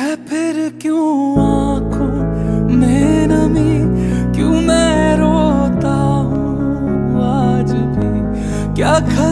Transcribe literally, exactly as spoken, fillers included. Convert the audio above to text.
है फिर क्यों आंखों में नमी, क्यों मैं रोता हूँ आज भी, क्या